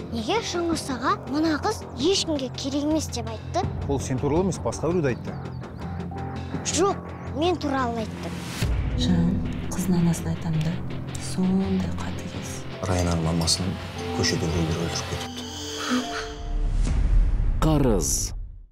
Неге Шыңғысаға мына қыз ешкімге керек емес деп айтты? Ол сен туралы емес, басқа біреуді айтты. Жоқ, мен туралы айтты. Жан, қыздың анасын айтамын да, сондай қатыгез. Райнаның мамасын көшеде біреулер өлтіріп кетіпті. Қарыз.